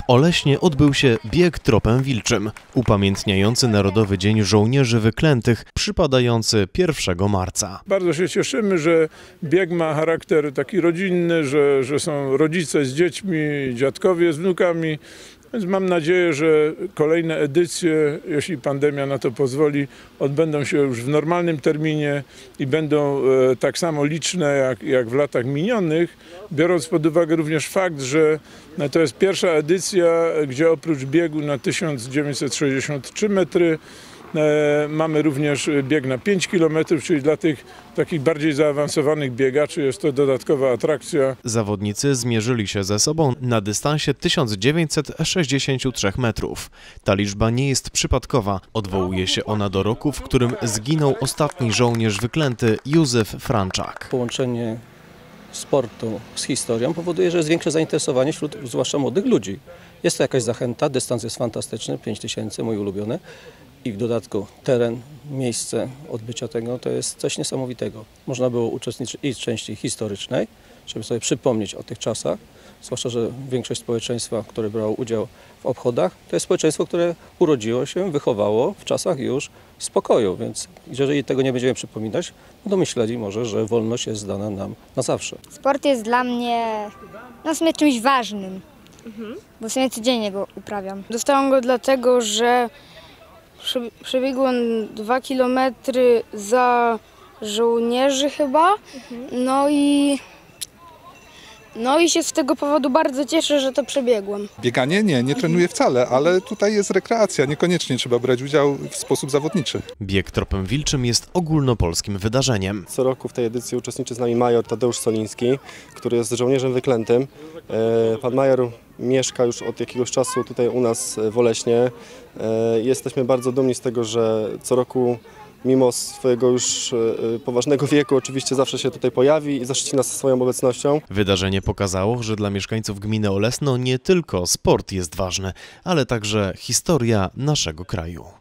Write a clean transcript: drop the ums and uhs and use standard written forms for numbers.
W Oleśnie odbył się bieg tropem wilczym, upamiętniający Narodowy Dzień Żołnierzy Wyklętych, przypadający 1 marca. Bardzo się cieszymy, że bieg ma charakter taki rodzinny, że są rodzice z dziećmi, dziadkowie z wnukami. Więc mam nadzieję, że kolejne edycje, jeśli pandemia na to pozwoli, odbędą się już w normalnym terminie i będą tak samo liczne jak w latach minionych, biorąc pod uwagę również fakt, że to jest pierwsza edycja, gdzie oprócz biegu na 1963 metry mamy również bieg na 5 km, czyli dla tych takich bardziej zaawansowanych biegaczy jest to dodatkowa atrakcja. Zawodnicy zmierzyli się ze sobą na dystansie 1963 metrów. Ta liczba nie jest przypadkowa. Odwołuje się ona do roku, w którym zginął ostatni żołnierz wyklęty Józef Franczak. Połączenie sportu z historią powoduje, że jest większe zainteresowanie wśród zwłaszcza młodych ludzi. Jest to jakaś zachęta, dystans jest fantastyczny, 5000, mój ulubiony. I w dodatku teren, miejsce odbycia tego to jest coś niesamowitego. Można było uczestniczyć i w części historycznej, żeby sobie przypomnieć o tych czasach, zwłaszcza, że większość społeczeństwa, które brało udział w obchodach, to jest społeczeństwo, które urodziło się, wychowało w czasach już spokoju, więc jeżeli tego nie będziemy przypominać, no to myśleli może, że wolność jest dana nam na zawsze. Sport jest dla mnie w sumie czymś ważnym, bo w sumie codziennie go uprawiam. Dostałam go dlatego, że przebiegłem 2 kilometry za żołnierzy chyba, no i się z tego powodu bardzo cieszę, że to przebiegłem. Bieganie nie trenuję wcale, ale tutaj jest rekreacja, niekoniecznie trzeba brać udział w sposób zawodniczy. Bieg tropem wilczym jest ogólnopolskim wydarzeniem. Co roku w tej edycji uczestniczy z nami major Tadeusz Soliński, który jest żołnierzem wyklętym. Pan major mieszka już od jakiegoś czasu tutaj u nas w Oleśnie. Jesteśmy bardzo dumni z tego, że co roku mimo swojego już poważnego wieku oczywiście zawsze się tutaj pojawi i zaszczyci nas swoją obecnością. Wydarzenie pokazało, że dla mieszkańców gminy Olesno nie tylko sport jest ważny, ale także historia naszego kraju.